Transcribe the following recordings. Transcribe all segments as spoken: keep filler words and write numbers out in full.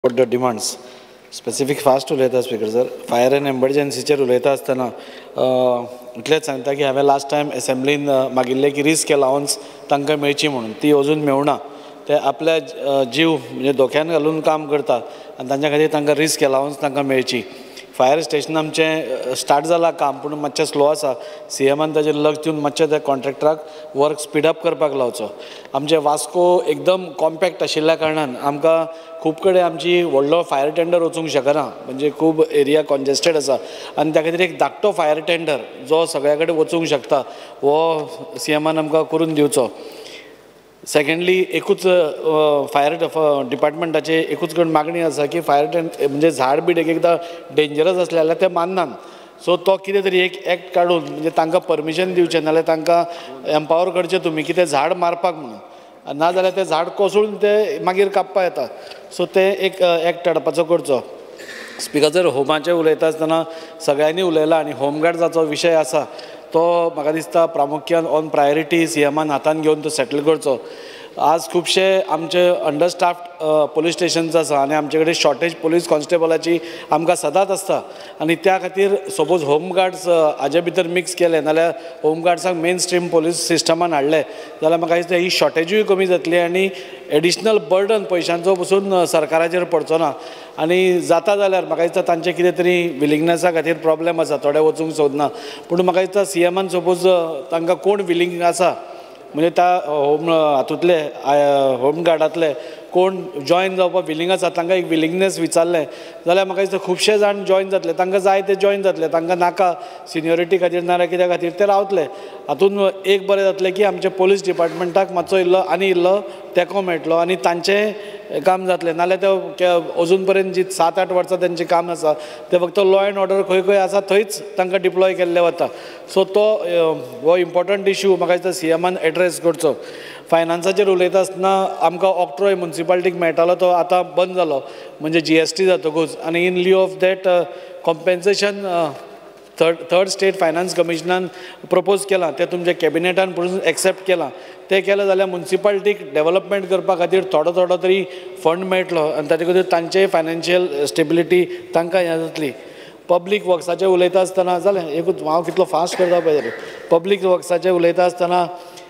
What the demands specific fast उलयता speaker sir fire and एमर्जन्सीचेर उलयता आसतना इतलेंच सांगता की हांवें लास्ट टायम असेंब्लीन मागिल्लें की रिस्क अलावन्स तांकां मेळची म्हणून ती अजून मेवना ते आपल्या जीव म्हणजे धोक्यान घालून काम करतात आनी तांच्या खातीर तांकां रिस्क अलावन्स तांकां मेळची फायर स्टेशन आमचें स्टार्ट जालां काम पूण मातशें स्लो आसा सीएमान ताजेर लक्ष दिवन मातशें त्या कॉन्ट्रॅक्टराक वर्क स्पीडअप करपाक लावचो आमचें वास्को एकदम कॉम्पॅक्ट आशिल्ल्या कारणान आमकां खूब कडेन आमची व्हडलो फायर टेंडर वचूंक शकना म्हणजे खूब एरिया कॉन्जेस्टेड आसा आनी त्या खातीर एक धाकटो फायर टेंडर जो सगळ्या कडेन वचूंक शकता हो सीएमान आमकां करून दिवचो सेकंडली एकूच फायर डिपार्टमेंटाचे एकूच कडेन मागणी आसा की फायर टेंड म्हणजे झाड बीड एक एकदां डेंजरस आसले जाल्यार ते माननात सो तो कितें तरी एक एक्ट काडून म्हणजे तांकां परमिशन दिवचें नाल्यार तांकां एम्पावर करचें तुमी की तें झाड मारपाक म्हणून नाजाल्यार तें झाड कोसळून तें मागीर कापपा येता सो तें एक एक्ट हाडपाचो करचो स्पीकर जर होमाचें उलयता आसतना सगळ्यांनी उलयलां आनी होमगार्ड्साचो विशय आसा तो म्हाका दिसता प्रामुख्यान ऑन प्रायोरिटी सीएमान हातान घेवन तो सेटल करचो आज खुबशे आमचे अंडरस्टाफ्ड पुलीस स्टेशन्स आसा आनी आमचे कडेन शॉर्टेज पुलीस कॉन्स्टेबलाची आमकां सदांच आसता आनी त्या खातीर सपोज होमगार्ड्स हाजे भितर मिक्स केले नाल्यार होमगार्ड्सांक मेन स्ट्रीम पुलीस सिस्टमान हाडले जाल्यार म्हाका दिसता ही शॉर्टेजूय कमी जातली आनी एडिशनल बर्डन पयशांचो पसून सरकाराचेर पडचो ना आनी जाता जाल्यार म्हाका दिसता तांचे कितें तरी विलिंगनेसा खातीर प्रॉब्लेम आसा थोडे वचूंक सोदना पूण म्हाका दिसता सीएमान सपोज तांकां कोण विलिंग आसा म्हणजे त्या होम हातूंतले होमगार्डांतले कोण जॉयन जावपाक विलिंग आसा तांकां एक विलिंगनेस विचारलें जाल्यार म्हाका दिसता खुबशे जाण जॉयन जातले तांकां जाय ते जॉयन जातले तांकां नाका सिनियरिटी खातीर नाल्यार कित्या खातीर ते रावतले हातून एक बरें जातलें की आमच्या पुलीस डिपार्टमेंटाक मातसो इल्लो आनी इल्लो तेंको मेळटलो आनी तांचें काम जातलें नाल्यार ते अजून पर्यंत जी सात आठ वर्सां तेंचें काम आसा तें फक्त लॉ एंड ऑर्डर खंय खंय आसा थंयच तांकां डिप्लॉय केल्लें वता सो तो हो इम्पॉर्टंट इशू म्हाका दिसता सीएमान एड्रेस करचो फायनान्साचेर उलयता आसतना आमकां ऑक्ट्रोय म्युन्सिपालिटीक मेळटालो तो आतां बंद जालो म्हणजे जीएसटी जातकूच आनी in lieu of that compensation third third state finance कमिशनान प्रपोज केलां तें तुमच्या कॅबिनेटान पळोवन एक्सेप्ट केलां तें केलें जाल्यार म्युन्सिपालिटीक डेव्हलपमेंट करपा खातीर थोडो थोडो तरी फंड मेळटलो आनी ताचे खातीर तांचेय फायनान्शियल स्टेबिलिटी तांकां हें जातली पब्लीक वर्क्साचें उलयता आसतना जालें एकूच हांव कितलो फास्ट करता पळय पब्लीक वर्क्साचें उलयता आसतना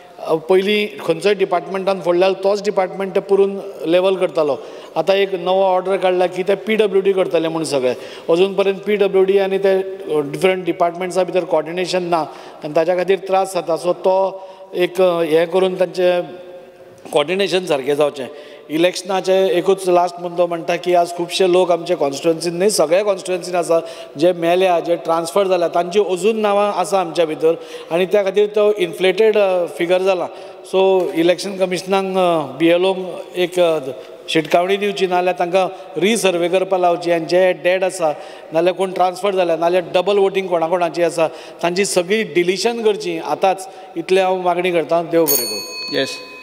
पयलीं खंयचोय डिपार्टमेंटान फोडल्यार तोच डिपार्टमेंट ते पुरून लेवल करतालो आतां एक नवो ऑर्डर काडला की ते पी डब्ल्यू डी करतले म्हणून सगळे अजून पर्यंत पी डब्ल्यू डी आनी ते डिफरंट डिपार्टमेंट्सा भितर कॉर्डिनेशन ना आनी ताच्या खातीर त्रास जाता सो तो एक हें करून तांचें कॉर्डिनेशन सारकें जावचें इलेक्शनाचे एकूच लास्ट मुद्दो म्हणटा की आज खुबशे लोक आमचे कॉन्स्टिट्युएन्सीन न्ही सगळ्या कॉन्स्टिट्युएन्सीन आसा जे मेल्या जे ट्रान्सफर जाल्या तांची अजून नांवां आसा आमच्या भितर आनी त्या खातीर तो इन्फ्लेटेड फिगर जाला सो इलेक्शन कमिशनाक बी एल ओक एक शिटकावणी दिवची नाल्यार तांकां रिसर्वे करपा लावची आनी जे डेड आसा नाल्यार कोण ट्रान्सफर जाल्या नाल्यार डबल वोटींग कोणा कोणाची आसा तांची सगळी डिलिशन करची आतांच इतलें हांव मागणी करतां देव बरें करूं. येस